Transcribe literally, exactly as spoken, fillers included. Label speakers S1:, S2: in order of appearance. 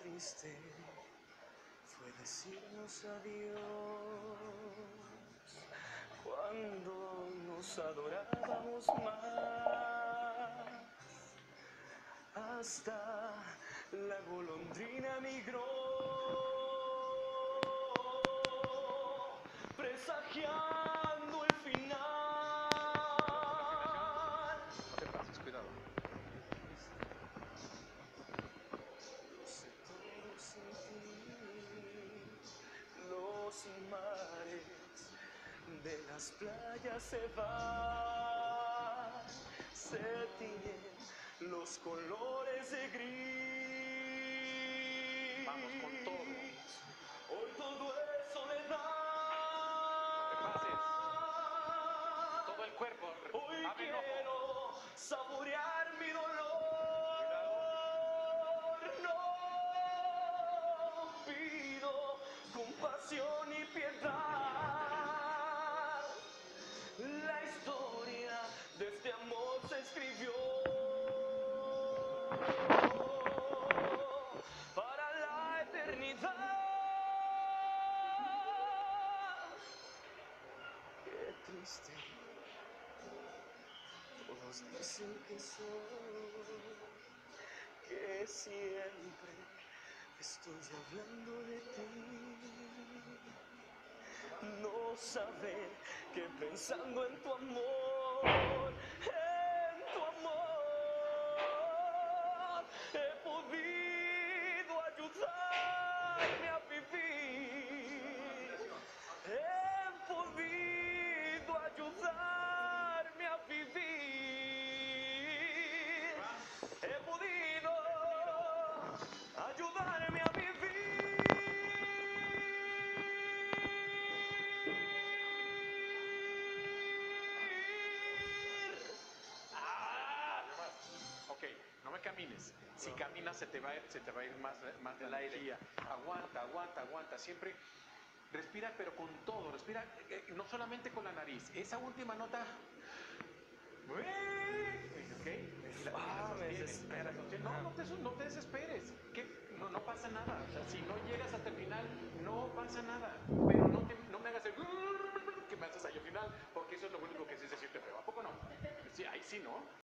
S1: triste fue decirnos adiós cuando nos adorábamos más. Hasta la golondrina migró, presagiando el final.
S2: No te pases, cuidado.
S1: Lo sé todo sin ti, los mares de las playas se van, se tiñen los colores de gris.
S2: Vamos con todo.
S1: Hoy todo es soledad.
S2: No te pases. Todo el cuerpo.
S1: Hoy
S2: Abre el ojo.
S1: quiero saborear mi dolor. No pido compasión y piedad. La historia de este amor se escribió para la eternidad. Qué triste. Todos dicen que soy, que siempre estoy hablando de ti. No saber que pensando en tu amor, en tu amor, he podido ayudarme a vivir. He podido ayudarme a vivir. He podido ayudarme a vivir. ¡Ah!
S2: Ok, no me camines. Si caminas se te va, se te va a ir más, más la energía. Aguanta, aguanta, aguanta. Siempre respira, pero con todo. Respira, eh, no solamente con la nariz. Esa última nota. Ok, y la, y la
S1: Ah, me
S2: sostienes,
S1: desespera.
S2: la sostienes. No, no te, no te desesperes. ¿Qué? No, no pasa nada. O sea, si no llegas hasta el final, no pasa nada. Pero no, te, no me hagas el que me haces ahí al final, porque eso es lo único que sí se siente feo. ¿A poco no? Sí, ahí sí, ¿no?